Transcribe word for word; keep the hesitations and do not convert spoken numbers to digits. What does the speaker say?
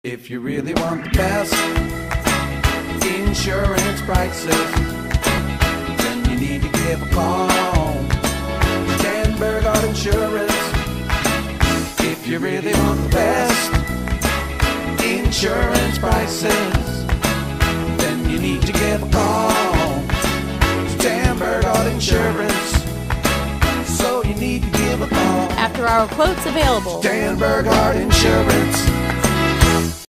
If you really want the best insurance prices, then you need to give a call to Dan Burghardt Insurance. If you really want the best insurance prices, then you need to give a call to Dan Burghardt Insurance. So you need to give a call. After our quotes available. Dan Burghardt Insurance.